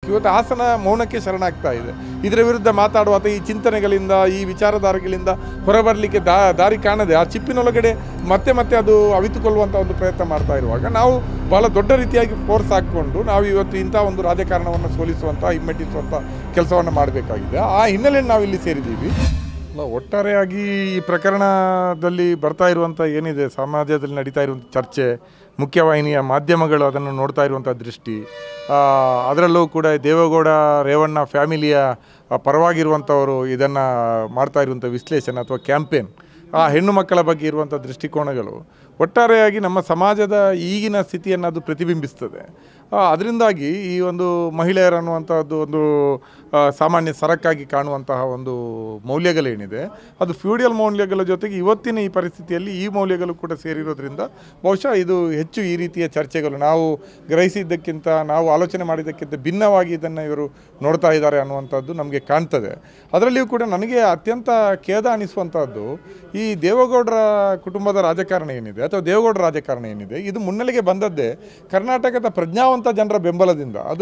ಇವತ್ತು ಹಾಸನ ಮೌನಕ್ಕೆ ಶರಣಾಗ್ತಾ ಇದೆ. ಇದರ ವಿರುದ್ಧ ಮಾತಾಡುವ ಅಥವಾ ಈ ಚಿಂತನೆಗಳಿಂದ ಈ ವಿಚಾರಧಾರೆಗಳಿಂದ ಹೊರಬರಲಿಕ್ಕೆ ದಾರಿ ಕಾಣದೆ ಆ ಚಿಪ್ಪಿನೊಳಗಡೆ ಮತ್ತೆ ಮತ್ತೆ ಅದು ಅವಿತುಕೊಳ್ಳುವಂಥ ಒಂದು ಪ್ರಯತ್ನ ಮಾಡ್ತಾ ಇರುವಾಗ ನಾವು ಭಾಳ ದೊಡ್ಡ ರೀತಿಯಾಗಿ ಫೋರ್ಸ್ ಹಾಕ್ಕೊಂಡು ನಾವು ಇವತ್ತು ಇಂಥ ಒಂದು ರಾಜಕಾರಣವನ್ನು ಸೋಲಿಸುವಂಥ ಹಿಮ್ಮೆಟ್ಟಿಸುವಂಥ ಕೆಲಸವನ್ನು ಮಾಡಬೇಕಾಗಿದೆ. ಆ ಹಿನ್ನೆಲೆಯಲ್ಲಿ ನಾವು ಇಲ್ಲಿ ಸೇರಿದ್ದೀವಿ. ಒಟ್ಟಾರೆಯಾಗಿ ಈ ಪ್ರಕರಣದಲ್ಲಿ ಬರ್ತಾ ಇರುವಂಥ ಏನಿದೆ, ಸಮಾಜದಲ್ಲಿ ನಡೀತಾ ಇರುವಂಥ ಚರ್ಚೆ, ಮುಖ್ಯವಾಹಿನಿಯ ಮಾಧ್ಯಮಗಳು ಅದನ್ನು ನೋಡ್ತಾ ಇರುವಂಥ ದೃಷ್ಟಿ, ಅದರಲ್ಲೂ ಕೂಡ ದೇವೇಗೌಡ ರೇವಣ್ಣ ಫ್ಯಾಮಿಲಿಯ ಪರವಾಗಿರುವಂಥವರು ಇದನ್ನು ಮಾಡ್ತಾ ಇರುವಂಥ ವಿಶ್ಲೇಷಣೆ ಅಥವಾ ಕ್ಯಾಂಪೇನ್, ಆ ಹೆಣ್ಣು ಮಕ್ಕಳ ಬಗ್ಗೆ ಇರುವಂಥ ದೃಷ್ಟಿಕೋನಗಳು ಒಟ್ಟಾರೆಯಾಗಿ ನಮ್ಮ ಸಮಾಜದ ಈಗಿನ ಸ್ಥಿತಿಯನ್ನು ಅದು ಪ್ರತಿಬಿಂಬಿಸ್ತದೆ. ಅದರಿಂದಾಗಿ ಈ ಒಂದು ಮಹಿಳೆಯರನ್ನುವಂಥದ್ದು ಒಂದು ಸಾಮಾನ್ಯ ಸರಕಾಗಿ ಕಾಣುವಂತಹ ಒಂದು ಮೌಲ್ಯಗಳೇನಿದೆ ಅದು ಫ್ಯೂಡಿಯಲ್ ಮೌಲ್ಯಗಳ ಜೊತೆಗೆ ಇವತ್ತಿನ ಈ ಪರಿಸ್ಥಿತಿಯಲ್ಲಿ ಈ ಮೌಲ್ಯಗಳು ಕೂಡ ಸೇರಿರೋದ್ರಿಂದ ಬಹುಶಃ ಇದು ಹೆಚ್ಚು ಈ ರೀತಿಯ ಚರ್ಚೆಗಳು ನಾವು ಗ್ರಹಿಸಿದ್ದಕ್ಕಿಂತ, ನಾವು ಆಲೋಚನೆ ಮಾಡಿದ್ದಕ್ಕಿಂತ ಭಿನ್ನವಾಗಿ ಇದನ್ನು ಇವರು ನೋಡ್ತಾ ಇದ್ದಾರೆ ಅನ್ನುವಂಥದ್ದು ನಮಗೆ ಕಾಣ್ತದೆ. ಅದರಲ್ಲಿಯೂ ಕೂಡ ನನಗೆ ಅತ್ಯಂತ ಖೇದ ಅನಿಸುವಂಥದ್ದು ಈ ದೇವೇಗೌಡರ ಕುಟುಂಬದ ರಾಜಕಾರಣ ಏನಿದೆ ಅಥವಾ ದೇವೇಗೌಡರ ರಾಜಕಾರಣ ಏನಿದೆ ಇದು ಮುನ್ನೆಲೆಗೆ ಬಂದದ್ದೇ ಕರ್ನಾಟಕದ ಪ್ರಜ್ಞಾವಂತ ಜನರ ಬೆಂಬಲದಿಂದ. ಅದು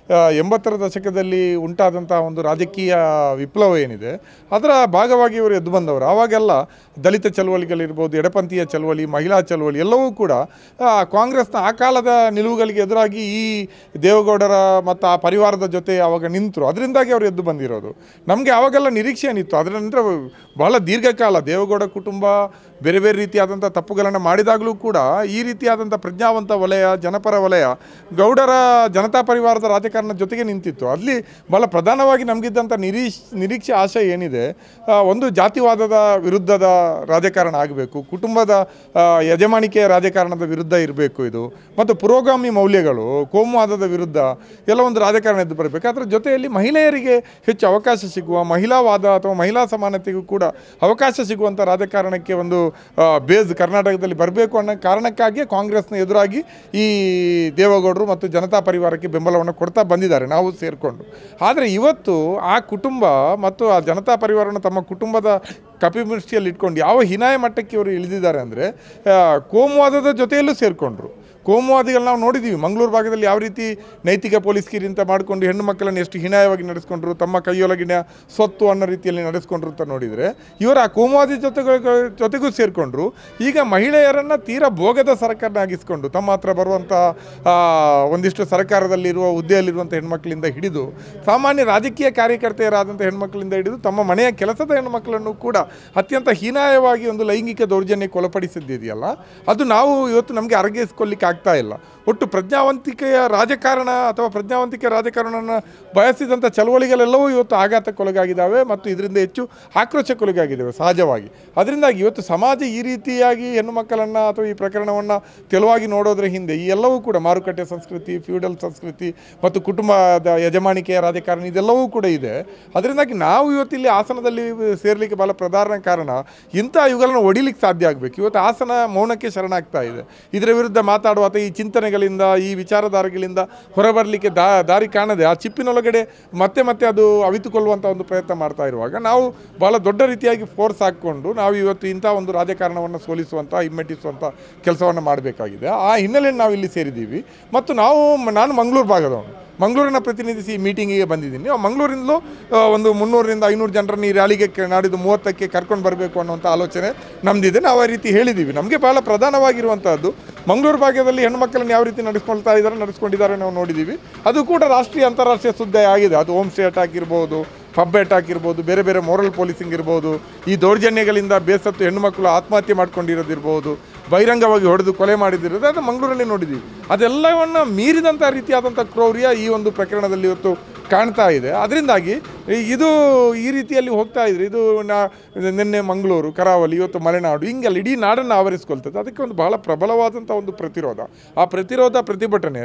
80ರ ದಶಕದಲ್ಲಿ ಉಂಟಾದಂಥ ಒಂದು ರಾಜಕೀಯ ವಿಪ್ಲವ ಏನಿದೆ ಅದರ ಭಾಗವಾಗಿ ಇವರು ಎದ್ದು ಬಂದವರು. ಆವಾಗೆಲ್ಲ ದಲಿತ ಚಳವಳಿಗಳಿರ್ಬೋದು, ಎಡಪಂಥೀಯ ಚಳವಳಿ, ಮಹಿಳಾ ಚಳವಳಿ ಎಲ್ಲವೂ ಕೂಡ ಕಾಂಗ್ರೆಸ್ನ ಆ ಕಾಲದ ನಿಲುವುಗಳಿಗೆ ಎದುರಾಗಿ ಈ ದೇವೇಗೌಡರ ಮತ್ತು ಆ ಪರಿವಾರದ ಜೊತೆ ಆವಾಗ ನಿಂತರು. ಅದರಿಂದಾಗಿ ಅವರು ಎದ್ದು ಬಂದಿರೋದು. ನಮಗೆ ಆವಾಗೆಲ್ಲ ನಿರೀಕ್ಷೆ ಏನಿತ್ತು, ಅದರ ನಂತರ ಬಹಳ ದೀರ್ಘಕಾಲ ದೇವೇಗೌಡ ಕುಟುಂಬ ಬೇರೆ ಬೇರೆ ರೀತಿಯಾದಂಥ ತಪ್ಪುಗಳನ್ನು ಮಾಡಿದಾಗಲೂ ಕೂಡ ಈ ರೀತಿಯಾದಂಥ ಪ್ರಜ್ಞಾವಂತ ವಲಯ, ಜನಪರ ವಲಯ ಗೌಡರ ಜನತಾ ಪರಿವಾರದ ರಾಜಕಾರಣದ ಜೊತೆಗೆ ನಿಂತಿತ್ತು. ಅಲ್ಲಿ ಭಾಳ ಪ್ರಧಾನವಾಗಿ ನಮಗಿದ್ದಂಥ ನಿರೀಕ್ಷೆ ಆಶೆ ಏನಿದೆ, ಒಂದು ಜಾತಿವಾದದ ವಿರುದ್ಧದ ರಾಜಕಾರಣ ಆಗಬೇಕು, ಕುಟುಂಬದ ಯಜಮಾನಿಕೆಯ ರಾಜಕಾರಣದ ವಿರುದ್ಧ ಇರಬೇಕು ಇದು, ಮತ್ತು ಪುರೋಗಾಮಿ ಮೌಲ್ಯಗಳು, ಕೋಮುವಾದದ ವಿರುದ್ಧ ಎಲ್ಲ ಒಂದು ರಾಜಕಾರಣ ಎದ್ದು ಬರಬೇಕು. ಅದರ ಜೊತೆಯಲ್ಲಿ ಮಹಿಳೆಯರಿಗೆ ಹೆಚ್ಚು ಅವಕಾಶ ಸಿಗುವ, ಮಹಿಳಾವಾದ ಅಥವಾ ಮಹಿಳಾ ಸಮಾನತೆಗೂ ಕೂಡ ಅವಕಾಶ ಸಿಗುವಂಥ ರಾಜಕಾರಣಕ್ಕೆ ಒಂದು ಬೇಸ್ ಕರ್ನಾಟಕದಲ್ಲಿ ಬರಬೇಕು ಅನ್ನೋ ಕಾರಣಕ್ಕಾಗಿಯೇ ಕಾಂಗ್ರೆಸ್ನ ಎದುರಾಗಿ ಈ ದೇವೇಗೌಡರು ಮತ್ತು ಜನತಾ ಪರಿವಾರಕ್ಕೆ ಬೆಂಬಲವನ್ನು ಕೊಡ್ತಾ ಬಂದಿದ್ದಾರೆ, ನಾವು ಸೇರಿಕೊಂಡು. ಆದರೆ ಇವತ್ತು ಆ ಕುಟುಂಬ ಮತ್ತು ಆ ಜನತಾ ಪರಿವಾರವನ್ನು ತಮ್ಮ ಕುಟುಂಬದ ಕಪಿಮುಷ್ಟಿಯಲ್ಲಿ ಇಟ್ಕೊಂಡು ಯಾವ ಹೀನಾಯ ಮಟ್ಟಕ್ಕೆ ಇವರು ಇಳಿದಿದ್ದಾರೆ ಅಂದರೆ ಕೋಮುವಾದದ ಜೊತೆಯಲ್ಲೂ ಸೇರಿಕೊಂಡ್ರು. ಕೋಮುವಾದಿಗಳು ನಾವು ನೋಡಿದ್ದೀವಿ ಮಂಗಳೂರು ಭಾಗದಲ್ಲಿ ಯಾವ ರೀತಿ ನೈತಿಕ ಪೊಲೀಸ್ಗಿರಿ ಅಂತ ಮಾಡಿಕೊಂಡು ಹೆಣ್ಣು ಮಕ್ಕಳನ್ನು ಎಷ್ಟು ಹೀನಾಯವಾಗಿ ನಡೆಸ್ಕೊಂಡ್ರು, ತಮ್ಮ ಕೈಯೊಳಗಿನ ಸ್ವತ್ತು ಅನ್ನೋ ರೀತಿಯಲ್ಲಿ ನಡೆಸ್ಕೊಂಡ್ರು ಅಂತ ನೋಡಿದರೆ ಇವರು ಆ ಕೋಮುವಾದಿ ಜೊತೆಗೂ ಸೇರಿಕೊಂಡ್ರು. ಈಗ ಮಹಿಳೆಯರನ್ನು ತೀರಾ ಭೋಗದ ಸರಕನ್ನಾಗಿಸ್ಕೊಂಡು ತಮ್ಮ ಹತ್ರ ಬರುವಂಥ ಒಂದಿಷ್ಟು ಸರ್ಕಾರದಲ್ಲಿರುವ ಹುದ್ದೆಯಲ್ಲಿರುವಂಥ ಹೆಣ್ಮಕ್ಳಿಂದ ಹಿಡಿದು ಸಾಮಾನ್ಯ ರಾಜಕೀಯ ಕಾರ್ಯಕರ್ತೆಯರಾದಂಥ ಹೆಣ್ಮಕ್ಳಿಂದ ಹಿಡಿದು ತಮ್ಮ ಮನೆಯ ಕೆಲಸದ ಹೆಣ್ಮಕ್ಳನ್ನು ಕೂಡ ಅತ್ಯಂತ ಹೀನಾಯವಾಗಿ ಒಂದು ಲೈಂಗಿಕ ದೌರ್ಜನ್ಯಕ್ಕೆ ಒಳಪಡಿಸಿದ್ದಿದೆಯಲ್ಲ, ಅದು ನಾವು ಇವತ್ತು ನಮಗೆ ಅರಗಿಸ್ಕೊಳ್ಳಿಕ್ಕೆ ಆಗ್ತಾ ಇಲ್ಲ. ಒಟ್ಟು ಪ್ರಜ್ಞಾವಂತಿಕೆಯ ರಾಜಕಾರಣ ಅಥವಾ ಪ್ರಜ್ಞಾವಂತಿಕೆ ರಾಜಕಾರಣವನ್ನು ಬಯಸಿದಂಥ ಚಳವಳಿಗಳೆಲ್ಲವೂ ಇವತ್ತು ಆಘಾತಕ್ಕೊಳಗಾಗಿದ್ದಾವೆ ಮತ್ತು ಇದರಿಂದ ಹೆಚ್ಚು ಆಕ್ರೋಶಕ್ಕೊಳಗಾಗಿದ್ದಾವೆ ಸಹಜವಾಗಿ. ಅದರಿಂದಾಗಿ ಇವತ್ತು ಸಮಾಜ ಈ ರೀತಿಯಾಗಿ ಹೆಣ್ಣು ಮಕ್ಕಳನ್ನು ಅಥವಾ ಈ ಪ್ರಕರಣವನ್ನು ತೆಲುವಾಗಿ ನೋಡೋದ್ರ ಹಿಂದೆ ಈ ಎಲ್ಲವೂ ಕೂಡ ಮಾರುಕಟ್ಟೆ ಸಂಸ್ಕೃತಿ, ಫ್ಯೂಡಲ್ ಸಂಸ್ಕೃತಿ ಮತ್ತು ಕುಟುಂಬದ ಯಜಮಾನಿಕೆಯ ರಾಜಕಾರಣ ಇದೆಲ್ಲವೂ ಕೂಡ ಇದೆ. ಅದರಿಂದಾಗಿ ನಾವು ಇವತ್ತಿಲ್ಲಿ ಹಾಸನದಲ್ಲಿ ಸೇರಲಿಕ್ಕೆ ಭಾಳ ಪ್ರಧಾನ ಕಾರಣ ಇಂಥ ಇವುಗಳನ್ನು ಹೊಡಿಲಿಕ್ಕೆ ಸಾಧ್ಯ ಆಗಬೇಕು. ಇವತ್ತು ಹಾಸನ ಮೌನಕ್ಕೆ ಶರಣಾಗ್ತಾ ಇದೆ. ಇದರ ವಿರುದ್ಧ ಮಾತಾಡುವ ಅಥವಾ ಈ ಚಿಂತನೆಗಳಿಂದ ಈ ವಿಚಾರಧಾರೆಗಳಿಂದ ಹೊರಬರಲಿಕ್ಕೆ ದಾರಿ ಕಾಣದೆ ಆ ಚಿಪ್ಪಿನೊಳಗಡೆ ಮತ್ತೆ ಮತ್ತೆ ಅದು ಅವಿತುಕೊಳ್ಳುವಂಥ ಒಂದು ಪ್ರಯತ್ನ ಮಾಡ್ತಾ ಇರುವಾಗ ನಾವು ಭಾಳ ದೊಡ್ಡ ರೀತಿಯಾಗಿ ಫೋರ್ಸ್ ಹಾಕ್ಕೊಂಡು ನಾವು ಇವತ್ತು ಇಂಥ ಒಂದು ರಾಜಕಾರಣವನ್ನು ಸೋಲಿಸುವಂಥ ಹಿಮ್ಮೆಟ್ಟಿಸುವಂಥ ಕೆಲಸವನ್ನು ಮಾಡಬೇಕಾಗಿದೆ. ಆ ಹಿನ್ನೆಲೆಯಲ್ಲಿ ನಾವು ಇಲ್ಲಿ ಸೇರಿದ್ದೀವಿ. ಮತ್ತು ನಾನು ಮಂಗಳೂರು ಭಾಗದವನು, ಮಂಗಳೂರನ್ನ ಪ್ರತಿನಿಧಿಸಿ ಈ ಮೀಟಿಂಗಿಗೆ ಬಂದಿದ್ದೀನಿ. ಮಂಗಳೂರಿಂದಲೂ ಒಂದು 300ರಿಂದ 500 ಜನರನ್ನು ಈ ರ್ಯಾಲಿಗೆ ನಾಡಿದ್ದು 30ಕ್ಕೆ ಕರ್ಕೊಂಡು ಬರಬೇಕು ಅನ್ನೋಂಥ ಆಲೋಚನೆ ನಮ್ಮದಿದೆ. ನಾವು ಆ ರೀತಿ ಹೇಳಿದ್ದೀವಿ. ನಮಗೆ ಭಾಳ ಪ್ರಧಾನವಾಗಿರುವಂಥದ್ದು ಮಂಗಳೂರು ಭಾಗದಲ್ಲಿ ಹೆಣ್ಣುಮಕ್ಕಳನ್ನು ಯಾವ ರೀತಿ ನಡೆಸ್ಕೊಂಡಿದ್ದಾರೆ ನಾವು ನೋಡಿದ್ದೀವಿ. ಅದು ಕೂಡ ರಾಷ್ಟ್ರೀಯ ಅಂತಾರಾಷ್ಟ್ರೀಯ ಸುದ್ದಿ ಆಗಿದೆ. ಅದು ಹೋಮ್ ಸ್ಟೇ ಅಟ್ಯಾಕ್ ಇರ್ಬೋದು, ಪಬ್ ಅಟ್ಯಾಕ್ ಇರ್ಬೋದು, ಬೇರೆ ಬೇರೆ ಮೋರಲ್ ಪೊಲೀಸಿಂಗ್ ಇರ್ಬೋದು, ಈ ದೌರ್ಜನ್ಯಗಳಿಂದ ಬೇಸತ್ತು ಹೆಣ್ಣುಮಕ್ಕಳು ಆತ್ಮಹತ್ಯೆ ಮಾಡ್ಕೊಂಡಿರೋದಿರ್ಬೋದು, ಬಹಿರಂಗವಾಗಿ ಹೊಡೆದು ಕೊಲೆ ಮಾಡಿದಿರೋದು ಅದು ಮಂಗಳೂರಲ್ಲಿ ನೋಡಿದ್ದೀವಿ. ಅದೆಲ್ಲವನ್ನು ಮೀರಿದಂಥ ರೀತಿಯಾದಂಥ ಕ್ರೌರ್ಯ ಈ ಒಂದು ಪ್ರಕರಣದಲ್ಲಿ ಇವತ್ತು ಕಾಣ್ತಾ ಇದೆ. ಅದರಿಂದಾಗಿ ಇದು ಈ ರೀತಿಯಲ್ಲಿ ಹೋಗ್ತಾ ಇದ್ರೆ ಇದು ನಿನ್ನೆ ಮಂಗಳೂರು, ಕರಾವಳಿ, ಇವತ್ತು ಮಲೆನಾಡು, ಹಿಂಗೆಲ್ಲ ಇಡೀ ನಾಡನ್ನು ಆವರಿಸ್ಕೊಳ್ತದೆ. ಅದಕ್ಕೆ ಒಂದು ಬಹಳ ಪ್ರಬಲವಾದಂಥ ಒಂದು ಪ್ರತಿರೋಧ, ಆ ಪ್ರತಿಭಟನೆ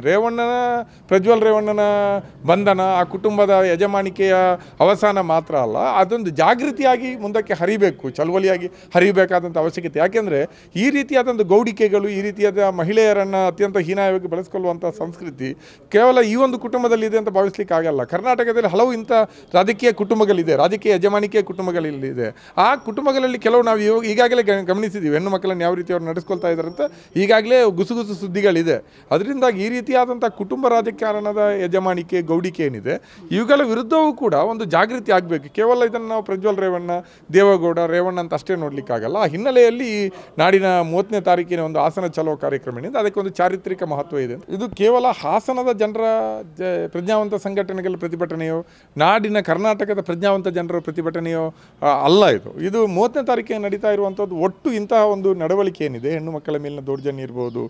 ಪ್ರಜ್ವಲ್ ರೇವಣ್ಣನ ಬಂಧನ, ಆ ಕುಟುಂಬದ ಯಜಮಾನಿಕೆಯ ಅವಸಾನ ಮಾತ್ರ ಅಲ್ಲ, ಅದೊಂದು ಜಾಗೃತಿಯಾಗಿ ಮುಂದಕ್ಕೆ ಹರಿಬೇಕು, ಚಳವಳಿಯಾಗಿ ಹರಿಬೇಕಾದಂಥ ಅವಶ್ಯಕತೆ. ಯಾಕೆಂದರೆ ಈ ರೀತಿಯಾದಂಥ ಗೌಡಿಕೆಗಳು, ಈ ರೀತಿಯಾದ ಮಹಿಳೆಯರನ್ನು ಅತ್ಯಂತ ಹೀನಾಯವಾಗಿ ಬಳಸ್ಕೊಳ್ಳುವಂಥ ಸಂಸ್ಕೃತಿ ಕೇವಲ ಈ ಒಂದು ಕುಟುಂಬದಲ್ಲಿ ಇದೆ ಅಂತ ಭಾವಿಸ್ಲಿಕ್ಕೆ ಆಗಲ್ಲ. ಕರ್ನಾಟಕದಲ್ಲಿ ಹಲವು ಇಂಥ ರಾಜಕೀಯ ಕುಟುಂಬಗಳಿದೆ, ರಾಜಕೀಯ ಯಜಮಾನಿಕೆಯ ಕುಟುಂಬಗಳಿದೆ. ಆ ಕುಟುಂಬಗಳಲ್ಲಿ ಕೆಲವು ನಾವು ಈಗಾಗಲೇ ಗಮನಿಸಿದ್ದೀವಿ, ಹೆಣ್ಣು ಮಕ್ಕಳನ್ನು ಯಾವ ರೀತಿ ಅವ್ರು ನಡೆಸ್ಕೊಳ್ತಾ ಇದ್ದಾರೆ ಅಂತ ಈಗಾಗಲೇ ಗುಸುಗುಸು ಸುದ್ದಿಗಳಿದೆ. ಅದರಿಂದಾಗಿ ಈ ರೀತಿಯಾದಂಥ ಕುಟುಂಬ ರಾಜಕಾರಣದ ಯಜಮಾನಿಕೆ, ಗೌಡಿಕೆ ಏನಿದೆ, ಇವುಗಳ ವಿರುದ್ಧವೂ ಕೂಡ ಒಂದು ಜಾಗೃತಿ ಆಗಬೇಕು. ಕೇವಲ ಇದನ್ನು ನಾವು ಪ್ರಜ್ವಲ್ ರೇವಣ್ಣ, ದೇವೇಗೌಡ, ರೇವಣ್ಣ ಅಂತ ಅಷ್ಟೇ ನೋಡಲಿಕ್ಕಾಗಲ್ಲ. ಆ ಹಿನ್ನೆಲೆಯಲ್ಲಿ ಈ ನಾಡಿನ 30ನೇ ತಾರೀಕಿನ ಒಂದು ಹಾಸನ ಚಲೋ ಕಾರ್ಯಕ್ರಮ ಏನಿದೆ ಅದಕ್ಕೊಂದು ಚಾರಿತ್ರಿಕ ಮಹತ್ವ ಇದೆ. ಇದು ಕೇವಲ ಹಾಸನದ ಜನರ ಪ್ರಜ್ಞಾವಂತ ಸಂಘಟನೆಗಳ ಪ್ರತಿಭಟನೆಯೋ, ನಾಡಿನ ಕರ್ನಾಟಕದ ಪ್ರಜ್ಞಾವಂತ ಜನರ ಪ್ರತಿಭಟನೆಯೋ ಅಲ್ಲ. ಇದು 30ನೇ ತಾರೀಕಿಗೆ ನಡೀತಾ ಇರುವಂಥದ್ದು ಒಟ್ಟು ಇಂತಹ ಒಂದು ನಡವಳಿಕೆ ಏನಿದೆ, ಹೆಣ್ಣು ಮಕ್ಕಳ ಮೇಲಿನ ದೌರ್ಜನ್ಯ ಇರ್ಬೋದು,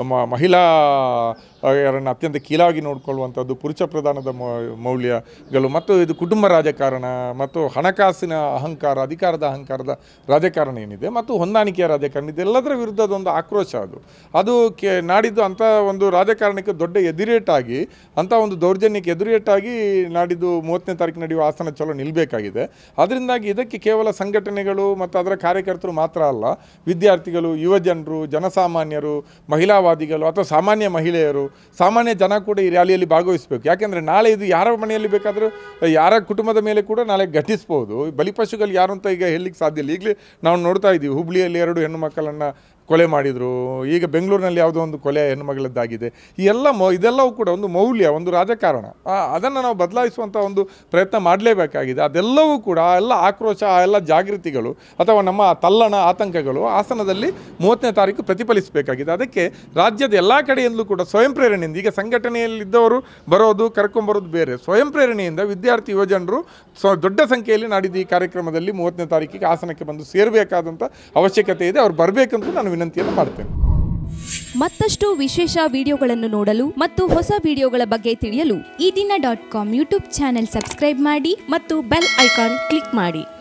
ಮಹಿಳೆಯರನ್ನು ಅತ್ಯಂತ ಕೀಳಾಗಿ ನೋಡಿಕೊಳ್ಳುವಂಥದ್ದು, ಪುರುಷ ಪ್ರಧಾನದ ಮೌಲ್ಯಗಳು, ಮತ್ತು ಇದು ಕುಟುಂಬ ರಾಜಕಾರಣ ಮತ್ತು ಹಣಕಾಸಿನ ಅಹಂಕಾರ, ಅಧಿಕಾರದ ಅಹಂಕಾರದ ರಾಜಕಾರಣ ಏನಿದೆ ಮತ್ತು ಹೊಂದಾಣಿಕೆಯ ರಾಜಕಾರಣ, ಇದೆಲ್ಲದರ ವಿರುದ್ಧದ ಒಂದು ಆಕ್ರೋಶ ಅದು ನಾಡಿದ್ದು ಅಂಥ ಒಂದು ರಾಜಕಾರಣಕ್ಕೆ ದೊಡ್ಡ ಎದುರೇಟಾಗಿ, ಅಂಥ ಒಂದು ದೌರ್ಜನ್ಯಕ್ಕೆ ಎದುರೇಟಾಗಿ ನಾಡಿದ್ದು 30ನೇ ತಾರೀಕು ನಡೆಯುವ ಹಾಸನ ಚಲೋ ನಿಲ್ಲಬೇಕಾಗಿದೆ. ಅದರಿಂದಾಗಿ ಇದಕ್ಕೆ ಕೇವಲ ಸಂಘಟನೆಗಳು ಮತ್ತು ಅದರ ಕಾರ್ಯಕರ್ತರು ಮಾತ್ರ ಅಲ್ಲ, ವಿದ್ಯಾರ್ಥಿಗಳು, ಯುವಜನರು, ಜನಸಾಮಾನ್ಯರು, ಮಹಿಳಾವಾದಿಗಳು ಅಥವಾ ಸಾಮಾನ್ಯ ಮಹಿಳೆಯರು, ಸಾಮಾನ್ಯ ಜನ ಕೂಡ ಈ ರ್ಯಾಲಿಯಲ್ಲಿ ಭಾಗವಹಿಸಬೇಕು. ಯಾಕೆಂದರೆ ನಾಳೆ ಇದು ಯಾರ ಮನೆಯಲ್ಲಿ ಬೇಕಾದರೂ, ಯಾರ ಕುಟುಂಬದ ಮೇಲೆ ಕೂಡ ನಾಳೆ ಘಟಿಸ್ಬೋದು. ಬಲಿಪಶುಗಳು ಯಾರು ಅಂತ ಈಗ ಹೇಳಲಿಕ್ಕೆ ಸಾಧ್ಯ ಇಲ್ಲ. ಈಗಲೇ ನಾವು ನೋಡ್ತಾ ಇದ್ದೀವಿ, ಹುಬ್ಳಿಯಲ್ಲಿ 2 ಹೆಣ್ಣು ಮಕ್ಕಳನ್ನು ಕೊಲೆ ಮಾಡಿದರು. ಈಗ ಬೆಂಗಳೂರಿನಲ್ಲಿ ಯಾವುದೋ ಒಂದು ಕೊಲೆ ಹೆಣ್ಣುಮಗಳದ್ದಾಗಿದೆ. ಇದೆಲ್ಲವೂ ಕೂಡ ಒಂದು ಮೌಲ್ಯ, ಒಂದು ರಾಜಕಾರಣ. ಅದನ್ನು ನಾವು ಬದಲಾಯಿಸುವಂಥ ಒಂದು ಪ್ರಯತ್ನ ಮಾಡಲೇಬೇಕಾಗಿದೆ. ಅದೆಲ್ಲವೂ ಕೂಡ ಎಲ್ಲ ಆಕ್ರೋಶ, ಎಲ್ಲ ಜಾಗೃತಿಗಳು ಅಥವಾ ನಮ್ಮ ತಲ್ಲಣ, ಆತಂಕಗಳು ಹಾಸನದಲ್ಲಿ 30ನೇ ತಾರೀಕು ಪ್ರತಿಫಲಿಸಬೇಕಾಗಿದೆ. ಅದಕ್ಕೆ ರಾಜ್ಯದ ಎಲ್ಲ ಕಡೆಯಿಂದಲೂ ಕೂಡ ಸ್ವಯಂ ಪ್ರೇರಣೆಯಿಂದ, ಈಗ ಸಂಘಟನೆಯಲ್ಲಿದ್ದವರು ಬರೋದು, ಕರ್ಕೊಂಬರೋದು ಬೇರೆ, ಸ್ವಯಂ ಪ್ರೇರಣೆಯಿಂದ ವಿದ್ಯಾರ್ಥಿ ಯುವಜನರು ದೊಡ್ಡ ಸಂಖ್ಯೆಯಲ್ಲಿ ನಾಡಿದ್ದು ಈ ಕಾರ್ಯಕ್ರಮದಲ್ಲಿ 30ನೇ ತಾರೀಕಿಗೆ ಹಾಸನಕ್ಕೆ ಬಂದು ಸೇರಬೇಕಾದಂಥ ಅವಶ್ಯಕತೆ ಇದೆ. ಅವ್ರು ಬರಬೇಕಂತ ನಾನು ವಿನಂತಿಯನ್ನು ಮಾಡ್ತೇನೆ. ಮತ್ತಷ್ಟು ವಿಶೇಷ ವಿಡಿಯೋಗಳನ್ನು ನೋಡಲು ಮತ್ತು ಹೊಸ ವಿಡಿಯೋಗಳ ಬಗ್ಗೆ ತಿಳಿಯಲು ಈ ದಿನ .com ಯೂಟ್ಯೂಬ್ ಚಾನೆಲ್ ಸಬ್ಸ್ಕ್ರೈಬ್ ಮಾಡಿ ಮತ್ತು ಬೆಲ್ ಐಕಾನ್ ಕ್ಲಿಕ್ ಮಾಡಿ.